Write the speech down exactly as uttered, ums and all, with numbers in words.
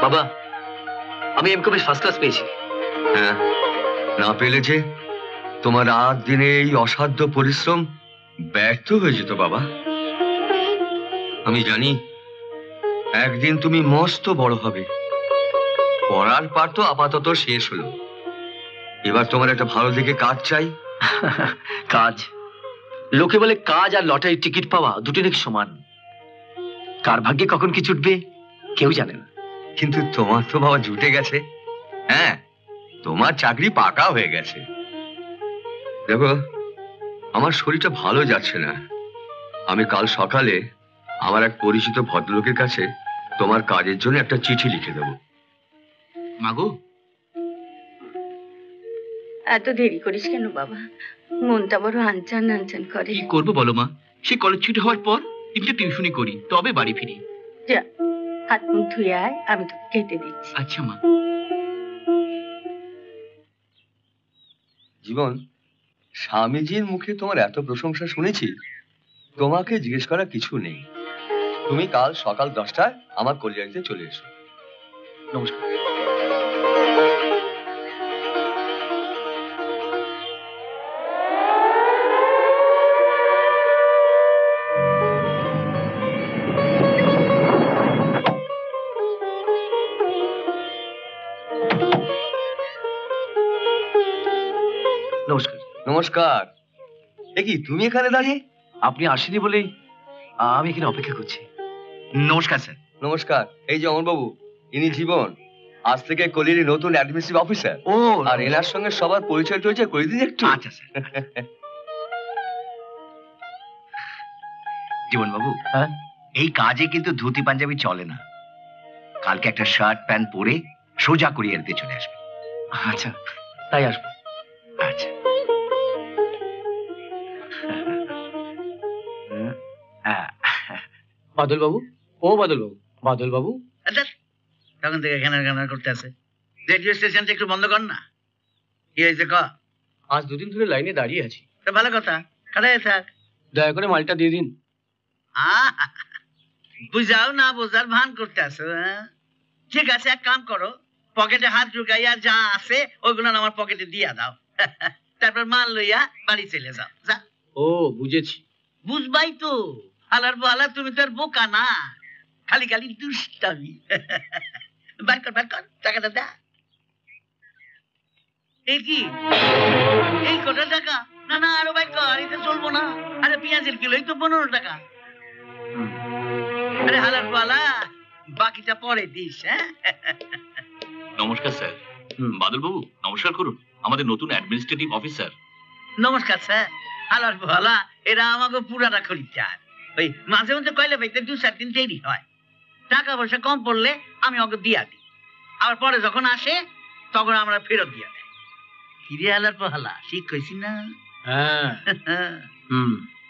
বাবা, আমি এমকমে first class পেয়েছি। হ্যাঁ, না পেলে যে তোমার রাত দিনে এই অসাধ্য পরিশ্রম ব্যর্থ হয়ে যেত বাবা। আমি জানি একদিন তুমি মস্ত বড় হবে। পড়ার পার তো আপাতত শেষ হলো, এবার তোমার একটা ভালো দেখে কাজ চাই। কাজ? লোকে বলে কাজ আর লটারির টিকিট পাওয়া দুটো নাকি সমান। কার ভাগ্যে কখন কি জুটবে কেউ জানে না। কিন্তু তোমার তো বাবা জুটে গেছে। হ্যাঁ, তোমার চাকরি পাকা হয়ে গেছে। দেখো, আমার শরীরটা ভালো যাচ্ছে না। আমি কাল সকালে আমার এক পরিচিত ভদ্রলোকের কাছে তোমার কাজের জন্য একটা চিঠি লিখে দেবো। মাগো, এত দেরি করিস কেন বাবা? মনটা বড় আনচান আনচান করে। কি করবো বলো মা, সে কলেজ ছুটি হওয়ার পর তিনটে টিউশনি করি, তবে বাড়ি ফিরি। যা, হাত মুখ ধুয়ে আয়, আমি তোকে খেতে দিচ্ছি। আচ্ছা মা। জীবন, স্বামীজির মুখে তোমার এত প্রশংসা শুনেছি, তোমাকে জিজ্ঞেস করা কিছু নেই। তুমি কাল সকাল দশটায় আমার কল্যাণীতে চলে এসো। নমস্কার। নমস্কার। নমস্কার। এ কি, তুমি এখানে দাঁড়িয়ে? আপনি আসেনি বলেই আমি এখানে অপেক্ষা করছি। নমস্কার স্যার। নমস্কার, এই যে অমর বাবু, ইনি জীবন, আজ থেকে কলিয়ারি নতুন অ্যাডমিনিস্ট্রেটিভ অফিসার। ও, আর এনার সঙ্গে সবার পরিচয় টরিচয় করে দিন একটু। আচ্ছা স্যার। জীবন বাবু, হ্যাঁ, এই কাজে কিন্তু ধুতি পাঞ্জাবি চলে না। কালকে একটা শার্ট প্যান্ট পরে সোজা কুরিয়ারিতে চলে আসবে। আচ্ছা, তাই আসবো। আচ্ছা। বাদল বাবু, ও বাদল বাবু, বাদল বাবু। তখন থেকে ঘ্যানার ঘ্যানার করতে আছে। রেডিও স্টেশনটা একটু বন্ধ কর না। কি হয়েছে ক? আজ দুদিন ধরে লাইনে দাঁড়িয়ে আছি। তা ভালো কথা, খাড়াই থাক। দয়া করে মালটা দিয়ে দিন। আহা, বুঝাও না বোঝার ভান করতে আছো। হ্যাঁ, ঠিক আছে, এক কাম করো, পকেটে হাত ঢুকাইয়া যা আছে ওইগুলো আমার পকেটে দিয়া দাও। তারপর মাল লইয়া বাড়ি চলে যাও। যা। ও, বুঝেছি। বুঝবাই তো, হালার বহালা, তুমি তো আর বোকা না, খালি খালি দুষ্টামি। বার কর, বার কর, টাকাটা দা। এই কি, এই কটা টাকা? না না, আরো বার কর, এটা চলবো না। আরে পেঁয়াজের কিলোই তো পনেরো টাকা। আরে হালার বহালা, বাকিটা পরে দিস। হ্যাঁ, নমস্কার স্যার। বাদল বাবু নমস্কার করুন, আমাদের নতুন অ্যাডমিনিস্ট্রেটিভ অফিসার। নমস্কার স্যার। হালার বহালা, এরা আমাকে পুরাটা খরিদ্দার। ওই মাঝে মধ্যে কয়লা পাইতে দু চার দিন দেরি হয়। টাকা পয়সা কম পড়লে আমি ওকে দিয়া দিই, আবার পরে যখন আসে তখন আমরা ফেরত দিয়া দেয়। কিরে হালার বহালা, ঠিক কইছি না? হ্যাঁ। হুম।